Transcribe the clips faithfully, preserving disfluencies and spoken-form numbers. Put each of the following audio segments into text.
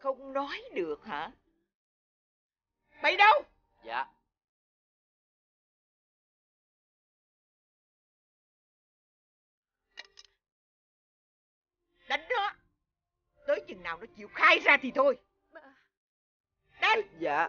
Không nói được hả? Mày đâu? Dạ. Đánh nó. Tới chừng nào nó chịu khai ra thì thôi. Đánh. Dạ.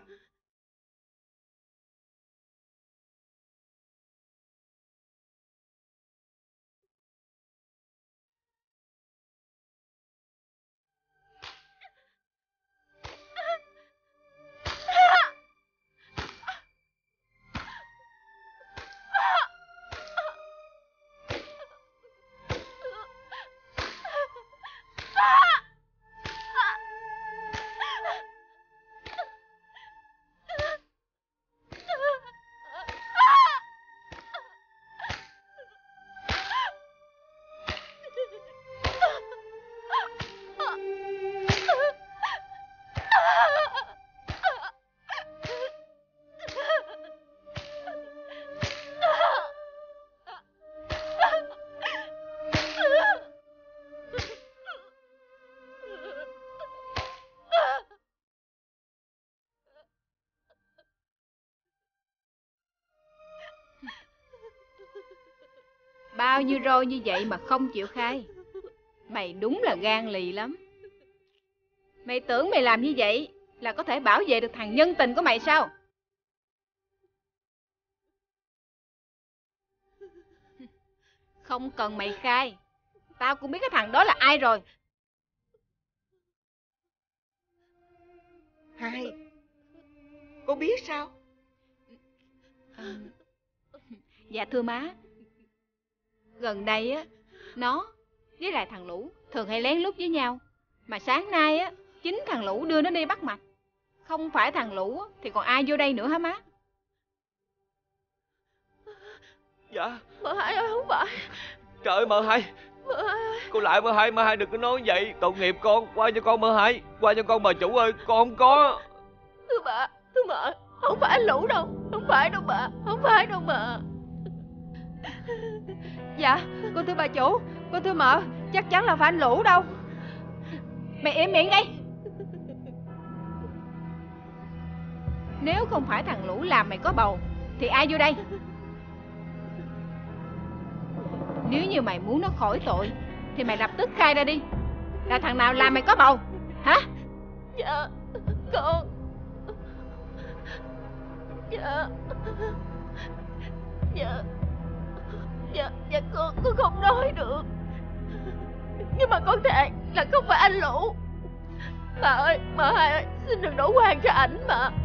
Bao nhiêu roi như vậy mà không chịu khai. Mày đúng là gan lì lắm. Mày tưởng mày làm như vậy là có thể bảo vệ được thằng nhân tình của mày sao? Không cần mày khai, tao cũng biết cái thằng đó là ai rồi. Hai, cô biết sao? À, dạ thưa má, gần đây á, nó với lại thằng Lũ thường hay lén lút với nhau. Mà sáng nay á, chính thằng Lũ đưa nó đi bắt mạch. Không phải thằng Lũ thì còn ai vô đây nữa hả má? Dạ. Mợ Hai ơi, không phải. Trời ơi mợ Hai. Mợ Hai ơi. Cô lại mợ Hai, mợ Hai đừng có nói vậy. Tội nghiệp con, qua cho con mợ Hai. Qua cho con bà chủ ơi, con không có. Thưa bà, thưa mợ, không phải anh Lũ đâu. Không phải đâu bà, không phải đâu mợ. Dạ, con thưa bà chủ, con thưa mợ, chắc chắn là phải anh Lũ đâu. Mày im miệng đi. Nếu không phải thằng Lũ làm mày có bầu thì ai vô đây? Nếu như mày muốn nó khỏi tội thì mày lập tức khai ra đi. Là thằng nào làm mày có bầu hả? Dạ con. Dạ. Dạ. Dạ, dạ con, con không nói được. Nhưng mà con thề là không phải anh Lũ. Bà ơi, bà Hai ơi, xin đừng đổ oan cho ảnh mà.